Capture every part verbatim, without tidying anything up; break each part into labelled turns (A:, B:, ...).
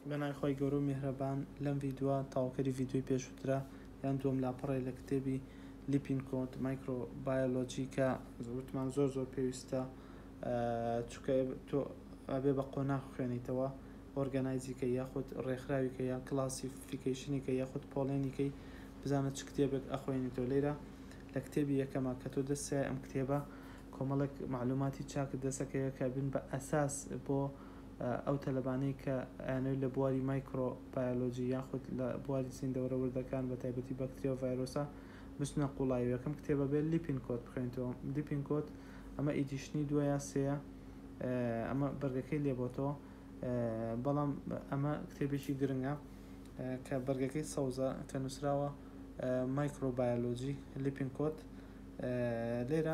A: بەنای خۆی گەورە و میهرەبان لەم ڤیددیوە تاواکەری ڤیددیوی پێشوترا یان دوم لاپەڕی لە کتێبی لیپین کۆت مایکرۆبایۆلۆجی کە وتمان زۆر زۆر پێویستە چکە تۆ ئەبێ بە قۆناغ خوێنیتەوە ئۆرگەنایزیکە یاخود ڕێکخراویکە یان کلاسیفیکیشنیکە یاخود پۆڵێنیکەی بزانە چ کتێبێک ئەخوێنیتەوە. لێرە لە کتێبی یەکەمە کە تۆ دەستە ئەم کتێبە کۆمەڵێک معلوماتی چاکت دەسەکەیە کە بن بە ئەساس بۆ ئەو تەلەبانەی کە ئەیانەوێت لە بواری مایکرۆبایۆلۆجی یاخود لە بواری زیندەوەرە وردەکان بە تایبەتی بەکتریا و ڤایرۆسە بچنە قوڵایی. یەکەم کتێبە بێت لیپین کۆت بخوێنیتەوە. لیپین کۆت ئەمە ئیدیشنی دوایە سەیە، ئەمە بەرگەکەی لێبۆتەوە، بەڵام ئەمە کتێبێکی گرنگە کە بەرگەکەی سەوزە کە نووسراوە مایکرۆبایۆلۆجی لیپین کۆت. لێرە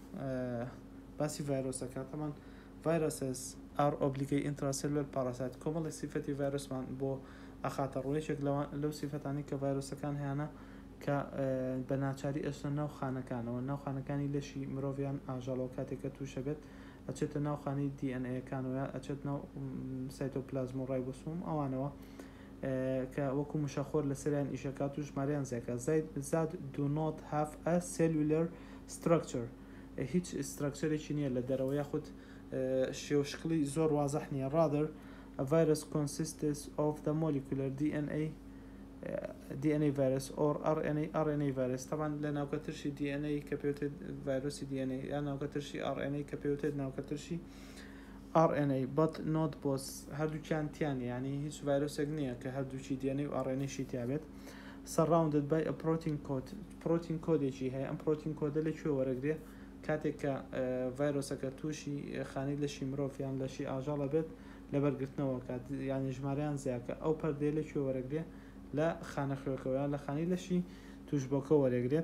A: باسی ڤایرۆسەکە تەمان ڤایرۆسس ئار ئۆبلیگەی ئینتراسێلولەر پاراسایت کۆمەڵی سیفەتی ڤایرۆسمان بۆ ئەخاتە ڕوێژێک لەو سیفەتانی کە ڤایرۆسەکان هیانە کە بە ناچاری ئەچنە ناو خانەکانەوە، ناو خانەکانی لەشی مرۆڤیان ئاژەڵەوە کاتێککە تووشە بێت ئەچێتە ناو خانی دی ئەن ئەیەکانەوە، ئەچێت ناو سایتۆپلازم و ڕایبۆسۆم ئەوانەوە کە وەکو مشەخۆر لە سەریان ئیشەکات و ژمارەیان زیاکە. زاد do not have a cellular structure، هیچ ستراکچەرێکی نییە لە دەرەوە یاخود شێوشکلی زۆر وازەح نییە. rather a virus consists of the molecular دی ئەن ئەی دی ئەن ئەی virus or آر ئەن ئەی آر ئەن ئەی virus. طبعا لە ناوکەترشی دی ئەن ئەی کە پێوتێت ڤایرۆسی دی ئەن ئەی یان ناوکەترشی آر ئەن ئەی کە پێوتێت ناوکەترشی آر ئەن ئەی but not both، هەردووکیان تیان یعنی هیچ ڤایرۆسێک نییە کە هەردووچی دی ئەن ئەی و آر ئەن ئەیشی تیابێت. surrounded by a protein code، protein کۆدێکی هەیە. ئەم پرۆتین کۆدە لەکوێ وەرەگرێ کاتێک کە ڤایرۆسەکە تووشی خانی لەشی مرۆڤیان لەشی ئاژاڵە بێت لە بەرگرتنەوە کات یانی ژمارەیان زیاکە ئەو پەردەی لەکوێ وەرەگرێ لە خانەخوێکەوەیان لە خانی لەشی توشبۆکە وەرەگرێت.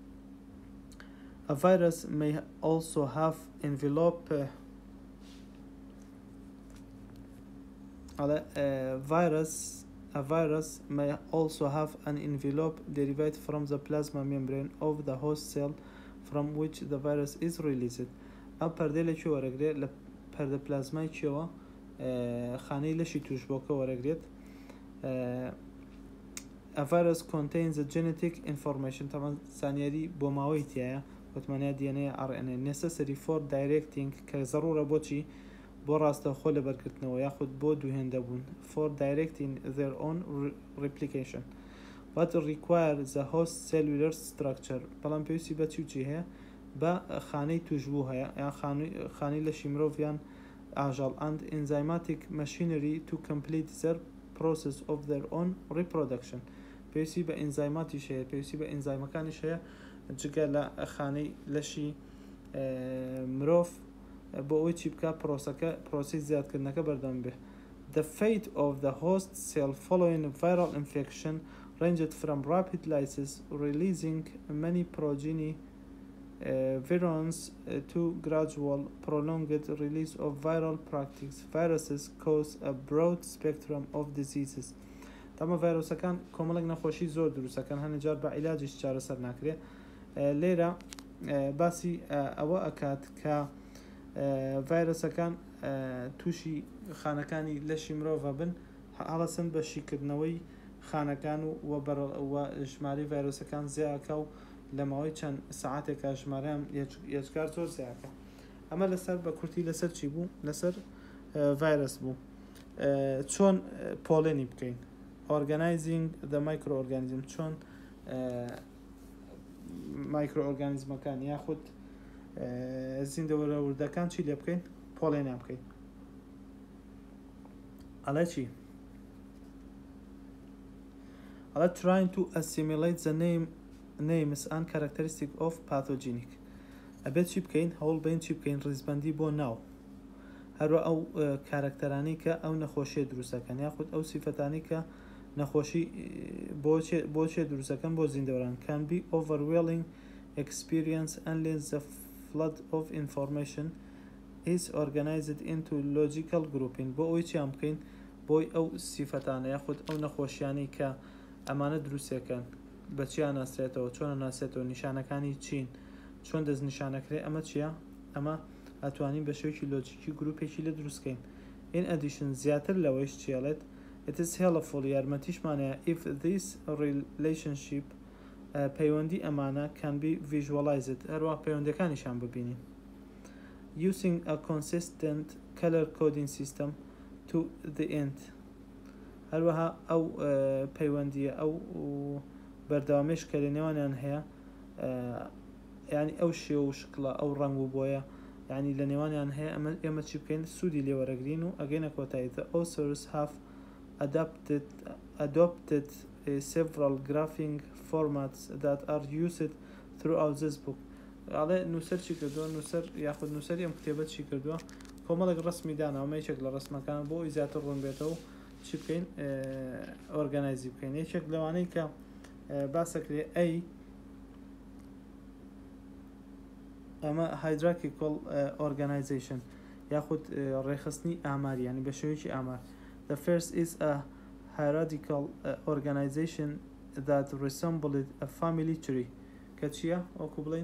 A: A virus may also have envelope على a virus a virus may also have an envelope derived from the plasma membrane of the host cell from which the virus is released. ئەو پەردەی لەکوێ وەرەگرێت لە پەردە پلازمای کێوە خانەی لەشی توشبۆکە وەرەگرێت. A virus contains the genetic information، تەمان زانیاری بۆ ماوەی تایە وتمانیا دی ئەن ئەی آر ئەن ئەی necessary for directing کە زەڕورە بۆچی بۆ ڕاستەوخۆ لە بەرگرتنەوە یاخود بۆ دووهێندەبوون for directing their own replication but require the host cellular structure. بەڵام پێویستی بە چوچی هەیە بە خانەی توشبوو هەیە یان خانی لەشی مرۆڤیان ئاژەڵ and enzymatic machinery to complete their process of their own reproduction. پێویستی بە ئینزایماتیش هەیە، پێویستی بە ئینزایمەکانیش هەیە جگە لە خانەی لەشی مرۆڤ بۆ ئەوەی چی بکە پرۆسەکە پرۆسی زیادکردنەکە بەردەوام بێ. The fate of the host cell following viral infection ranged from rapid lysis releasing many progeny uh, virions uh, to gradual prolonged release of viral practices. Viruses cause a broad spectrum of diseases. تەمە ڤایرۆسەکان کۆمەڵێک نەخۆشی زۆر دروستەکەن، هەنێجار بە عیلاجیش چارەسەر ناکرێت. لێرە باسی ئەوە ئەکات کە ڤایرۆسەکان تووشی خانەکانی لەشی مرۆڤە بن هەڵەسن بە شیکردنەوەی خانەکان و ژماری ڤایرۆسەکان زیاکە و لە ماوەی چەند سەعاتێکە ژمارەیان یەکجار زۆر زیاکە. ئەمە لەسەر بە کورتی لەسەر چی بوو؟ لەسەر ڤایرۆس بوو. چۆن پۆڵێنی بکەین؟ organizing the microorganism، چۆن مایکرۆئۆرگانیزمەکان یاخود زیندەوەرە وردەکان چی لێ بکەین؟ پۆڵێنیان بکەین. ئەڵێ چی؟ ئەڵێ trying to assimilate the name names and characteristics of pathogenic. ئەبێت چی بکەین؟ هەوڵ بین چی بکەین؟ ڕیزبەندی بۆ ناو هەروە ئەو کارکتەرانی کە ئەو نەخۆشیە دروستەکەن یاخود ئەو سیفەتانی کە نەخۆشی بۆچێ دروستەکەن بۆ زیندەوەران. can be overwhelming experience unless the flood of information is organized into logical grouping. بۆ ئەوی چیان بکەین؟ بۆی ئەو سیفەتانە یاخود ئەو نەخۆشیانی کە ئەمانە دروستەکەن بە چیان ناسرێتەوە، چۆن ناسێتەوە، نیشانەکانی چین، چۆن دەست نیشانەکرێ. ئەمە چییە؟ ئەمە ئەتوانین بە شێوەیەکی لۆجیکی گروپێکی لە دروستکەین. in addition زیاتر لەوەیش چێڵێت it is helpful یارمەتیشمانەیە if this relationship پەیوەندی ئەمانە can be visualized هەروە پەیوەندەکانیشان ببینین using a consistent color coding system to the end هەروەها ئەو پەیوەندیە ئەو بەردەوامێش کە لە نێوانیان هەیە یعنی ئەو شێوە و شکڵە ئەو ڕنگ و بۆیە یعنی لە نێوانیان هەیە ئەمە ئێمە چی بکەین سوودی لێوەرەگرین و ئەگەینە کۆتایی the authors have adapted adopted uh, several graphing formats that are used throughout this book ئاڵێ نووسەر چی کردووە نووسەر یاخود نووسەری ئەم کتێبەت چی کردووە کۆمەڵێک ڕسمی داناوە مەیەکێک لە ڕسمەکان بۆ ئەوی زیاتر ڕوون بێتەوە چی بکەین ئۆرگانایزی بکەین یەکێک لەوانەی کە باسەکرێ ئەی ئەمە hierarchical organization یاخود ڕێخستنی ئاماری ینی بە شێوەیەکی ئامار the first is a hierarchical organization that resembled a family tree کە چییە وەکو بڵین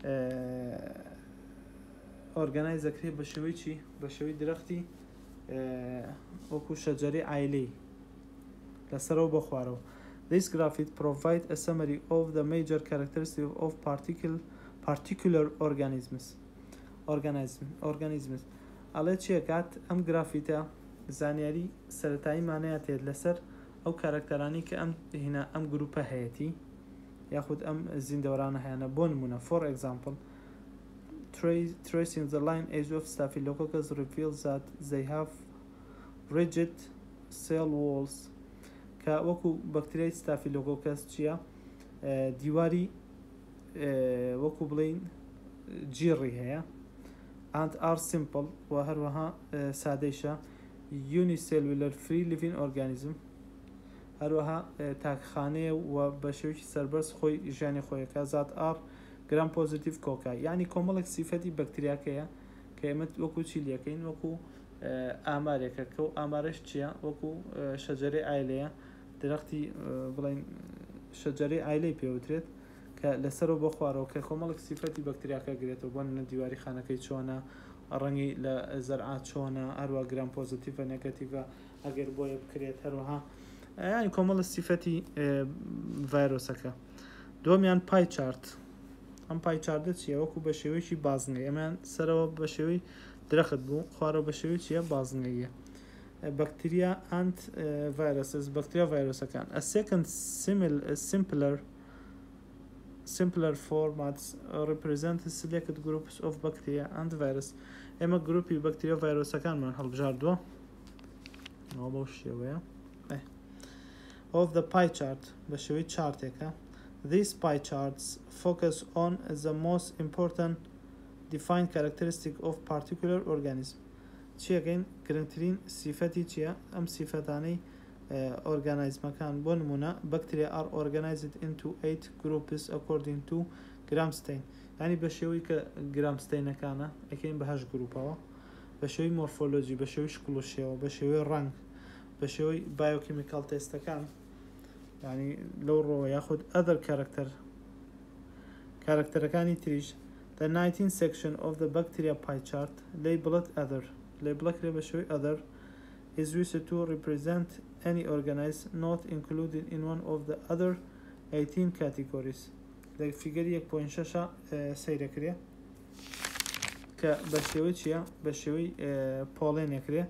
A: ئۆرگانایزەکرێ بە شێوەی چی بە شێوەی درەختی وەکو شەجەرەی عایلەی لەسەرەوە بۆ خوارەوە this graphic provide a summary of the major characteristics of particular particular organisms organism organisms ئەڵێ چیەکات ئەم گرافیتە زانیاری سەرەتایی مانەیە تێت لەسەر ئەو کارکتەرانی کە ئەم هینا ئەم گروپە هەیەی یاخود ئەم زیندەوەرانە هەیەە بۆ نمونە for example tracing the line edge of Staphylococcus reveals that they have rigid cell walls کە وەکو بەکتریای ستافیلۆکۆکەس چییە دیواری وەکو بڵین جیڕی هەیە and are simple و هەروەها سادەیشە unicellular free living organism هەروەها تاکخانەیە و بە شێوەیەکی سەربەرز خۆی ژیانی خۆیەکە زات ئار گرام پۆزیتیڤ کۆکای یعنی کۆمەڵێک سیفەتی بەکتریاکەیە کە ئێمە وەکو چی لەکەین وەکو ئامارێکە کە و ئامارش چییە وەکو شەجەرەی ئایلەیە درەختی بڵین شەجەرەی ئایلەی پێوترێت کە لەسەرەوە بۆ خوارەوە کە کۆمەڵێک سیفەتی بەکتریاکە گرێتەوە بۆ نە دیواری خانەکەی چۆنە ڕەنگی لە زەرعات چۆنە هەروە گرام پۆزیتیڤە نێگەتیڤە ئەگەر بۆیە بکرێت هەروەها ینی کۆمەڵە سیفەتی ڤایرۆسەکە دووەمیان پای چارت ئەم پای چاردە چیە وەکو بە شێوەیەکی بازنگە ئەمان سەرەوە بە شێوەی درەخت بوو خوارەوە بە شێوەی چیە بازنگەیە بەکتریا ئەند ڤایرۆسز بەکتریا ڤایرۆسەکان a second simpler simpler formats represent selected groups of bacteria and virus ئێمە گروپی بەکتریا ڤایرۆسەکانمان هەڵبژاردووە ئەوە بەو شێوەیە of the pie chart بە شێوەی چارتێکە these pie charts focus on the most important defined characteristic of particular organism چیەکەین گرنگترین سیفەتی چییە ئەم سیفەتانەی ئۆرگانایزمەکان بۆ نمونە bacteria are organized into eight groups according to Gramstein ینی بە شێوەی کە گرامستینەکانە ئەکەین بە هەشت گروپەوە بە شێوەی مۆرفۆلۆژی بە شێوەی شکڵ و شێوە بە شێوەی ڕنگ بە شێوەی بایۆکیمیکال تێستەکان ینی لەو ڕۆوە یاخود ئەدەر کارکتەر کارکتەرەکانی تریش the nineteenth section of the bacteria pie chart labeled other labelەکرێ بە شێوەی other is used to represent any organism not included in one of the other eighteen categories لە فیگەری یەک پۆینت شەشە سەیرەکرێ کە بە شێوەی چییە بە شێوەی پۆڵێنێکرێ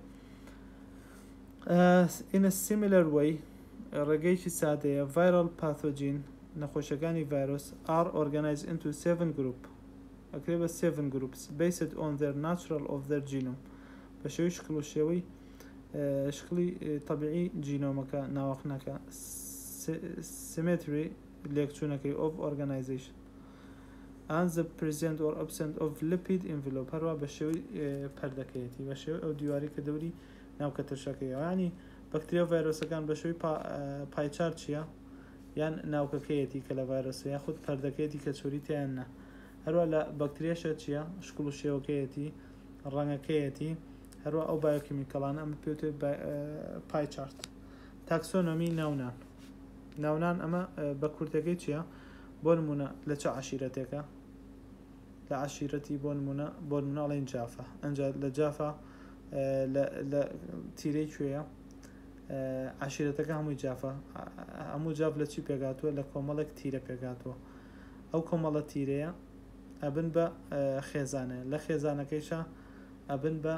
A: in a similar way ڕێگەیەکی سادەیە viral pathogen نەخۆشەکانی ڤایرۆس are organized into seven group ئەکرێ بە seven groups based on their natural of their genome بە شێوەی شکل و شێوەی شکلی طبیعی جینۆمەکە ناوەخنەکە symmetry لێکچوونەکەی of organization and the present or absent of lipid envelope هەروە بە شێوەی پەردەکەیەتی بە شێوەی ئەو دیواری کە دەوری ناوکەتەشەکەیەوە ینی بەکتریا ڤایرۆسەکان بە شێوەی پایچار چییە یان ناوکەکەیەتی کە لە ڤایرۆسە یاخود پەردەکەیەتی کە چۆری تیان نە هەروە لە بەکتریاشە چییە شکل و شێوەکەیەتی ڕەنگەکەیەتی هەروە ئەو بایۆکیمیکەڵانە ئەمە پێوتێت پای چارت تاکسۆنۆمی ناونان ناونان ئەمە بە کورتەکەی چییە بۆ نمونە لە چه عشیرەتێکە لە عشیرەتی بۆ نمونە بۆ نمونەڵێن جافە ئەنج لە جافە لە تیرەی کوێیە عشیرەتەکە هەمووی جافە هەموو جاف لە چی پێگاتووە لە کۆمەڵێک تیرە پێگاتووە ئەو کۆمەڵە تیرەیە ئەبن بە خێزانەیە لە خێزانەکەیشە ئەبن بە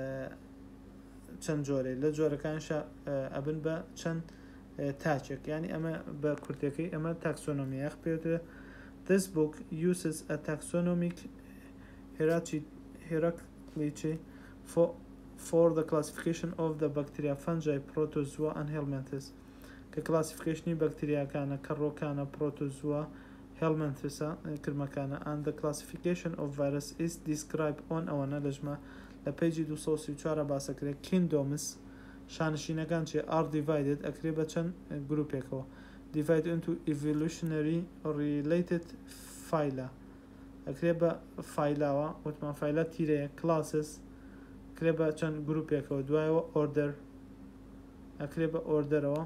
A: چەند جۆرەی لە جۆرەکانشە ئەبن بە چەند تاچێک ینی ئەمە بە کورتەکەی ئەمە تاکسۆنۆمیەخ پێوتە This book uses a taxonomic hierarchy for, for the classification of the bacteria, fungi, protozoa and helminthes. کە کلاسیفیکیشنی بەکتریاکانە کەڕۆکانە پرۆتۆزووا هێڵمنتسە کرمەکانە and the classification of virus is described on ئەوەنە لەژمە لە پێیجی دوو سەد و سی و چوار باسەکرێت kingdoms شانشینەکان چێ are divided ئەکرێ بە چەند گروپێکەوە divided into evolutionary related phyla ئەکرێ بە فایلاوە وتمان فایلا تیرەیە classes ئەکرێ بە چەند گروپێکەوە دوایەوە order ئەکرێ بە orderەوە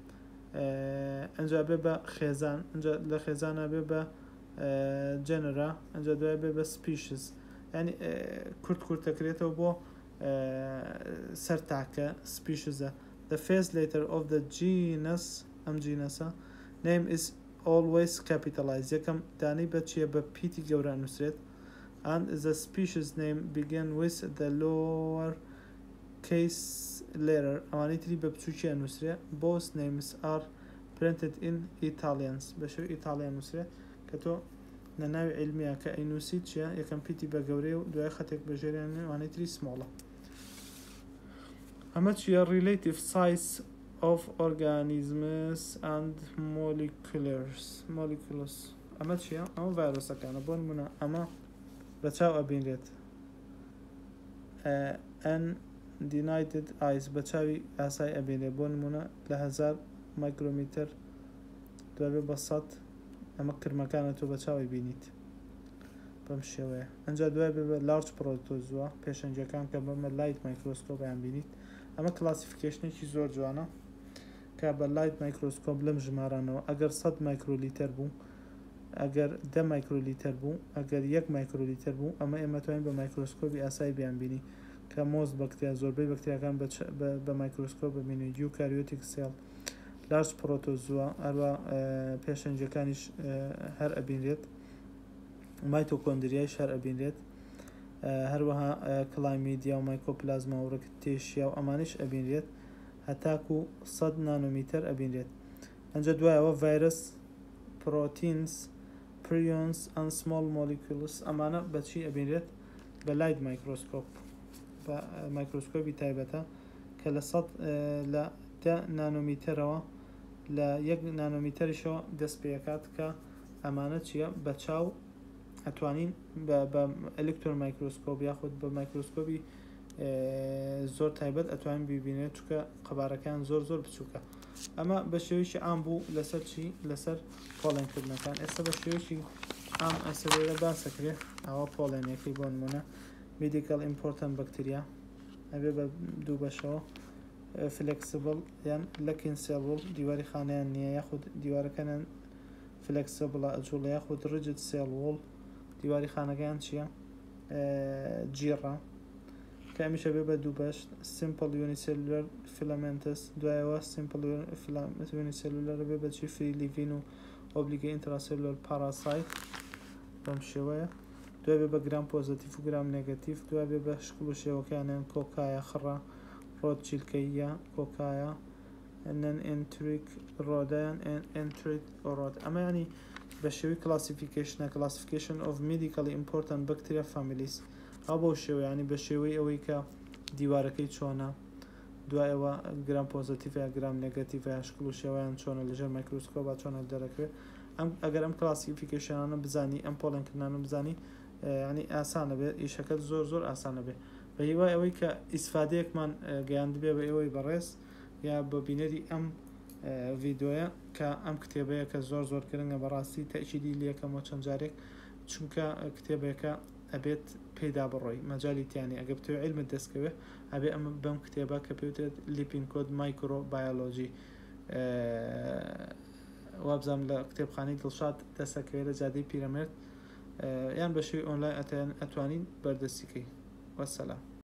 A: ئەنجا بێ بە خێزان لە خێزانە بێ بە جەنرا ئەنجا دوای بێ بە سپیشز ینی کورت کورتەکرێتەوە بۆ سەر تاکە سپیشزە the first letter of the genus ئەم جینەسە name is always capitalized یەکەم دانی بە چیە بە پیتی گەورە نووسرێت and the species name begin with the lower case letter ئەوانەی تری بە بچووکی نووسرێ both names are printed in Italians بە شێوەی ئیتاڵیان نووسرێت کە تۆ لە ناوی علمیە کە ئەینووسیت چیە یەکەم پیتی بە گەورەی و دوای خەتێک بەژێریان ئەوانەی تری سمۆڵە ئەمە چیە relative size of organisms and moleculars molecules ئەمە چیە ئەمە ڤایرۆسەکانە بۆ نمونە ئەمە بەچاو ئەبینرێت ئەن Denied eyes بەچاوی ئاسای ئەبینێ بۆ نمونە لە هەزار مایکرۆمیتر دوابێ بە سەد ئەمە کرمەکانە تۆ بەچاوی بینیت بەم شێوەیە ئەنجا دوای بێ بە لارج پرۆتۆزووە پێشەنجەکان کە بەمە لایت مایکرۆسکۆپیان بینیت ئەمە کلاسیفیکیشنێکی زۆر جوانە کە بە لایت مایکرۆسکۆپ لەم ژمارانەوە ئەگەر سەد مایکرۆلیتر بوو ئەگەر دە مایکرۆلیتر بوو ئەگەر یەک مایکرۆلیتر بوو ئەمە ئێمە توانین بە مایکرۆسکۆپی ئاسایی بیان بینی کە مۆز بەکتریا زۆربەی بەکتریاکان بە مایکرۆسکۆپ ببینێت یوکاریۆتیک سێڵ لارج پرۆتۆزووە هەروە پێشەنجەکانیش هەر ئەبینرێت مایتۆکۆندریایش هەر ئەبینرێت هەروەها کلایمیدیا و مایکۆپلازما و ڕکتێشیا و ئەمانش ئەبینرێت هەتاکو سەد نانۆمیتر ئەبینرێت ئەنجا دوایەوە ڤایرس پرۆتینز پریۆنز ئەن سمۆڵ مۆلیکولس ئەمانە بەچی ئەبینرێت بە لایت مایکرۆسکۆپ بە مایکرۆسکۆپی تایبەتە کە لە سەد لە دە نانۆمیترەوە لە یەک نانۆمیتریشەوە دەست پێکات کە ئەمانە چییە بە چاو ئەتوانین بە ئەلکترۆن مایکرۆسکۆپ یاخود بە مایکرۆسکۆپی زۆر تایبەت ئەتوانین ببینێت چکە قەبارەکان زۆر زۆر بچووکە ئەمە بە شێوەیەکی ئام بوو لەسەر چی لەسەر پۆڵێنکردنەکان ئێستا بە شێوەیەکی ئام ئەسەرێرە باسەکرێت ئەوە پۆڵێنەکەی بۆ نمونە medical important bacteria ئەبێ بە دوو بەشەوە flexible یان لەکین سێڵ دیواری خانیان نییە یاخود دیوارەکانیان فلەکسیبڵە ئەجوڵە یاخود ڕجت سێڵ وڵ دیواری خانەکەیان چییە جیڕە کە ئەمیشە بێ بە دوو بەش simple unicellular filamentous دوایەوە simple unicellular بێ بە چی free living و obligate intracellular parasite بەم شێوەیە دوای بێ بە گرام پۆزیتیف و گرام نێگەتیف دوای بێ بە شکل و شێوەکانیان کۆکایە خڕە ڕۆت چیلکەیە کۆکایە نەن ئێنتریک ڕۆدایان ئێنتریک ڕۆد ئەمە ینی بە شێوەی کلاسیفیکیشنە کلاسیفیکیشن of medically important bacteria families ئەو بۆ شێوەیانی بە شێوەی ئەوەی کە دیوارەکەی چۆنە دوایەوە گرام پۆزیتیڤ یا گرام نێگەتیڤ یا شکل و شێوەیان چۆنە لەژێر مایکرۆسکۆپا چۆنە دەرەکەوێت ئەم ئەگەر ئەم کلاسیفیکیشنانە بزانی ئەم پۆڵێنکردانە بزانی ینی ئاسانە بێت ئیشەکەت زۆر زۆر ئاسانە بێت بە هیوای ئەوەی کە ئیسفادەیەکمان گەیاندبێ بە ئێوەی بەڕێز یا بە بینەری ئەم ڤیددیۆیە کە ئەم کتێبەیە کە زۆر زۆر گرنگە بەڕاستی تەکیدی لەکەمەوە چەند جارێک چونکە کتێبێکە ئەبێت پێدا بڕۆی مەجاالیتیانی ئەگە بتوێ علمت دەستکەوێت ئەبێ ئەمە بەم کتێبە کە پێوتێت لیپین کۆد مایکرۆ بایۆلۆژی وابزانام لە کتێبخانەی دڵشاد دەسەکەوێت لە جادەی پیرەمێرد یان بە شێوی ئۆنلاین ئەتوانین بەردەستیکەی وەسەلام.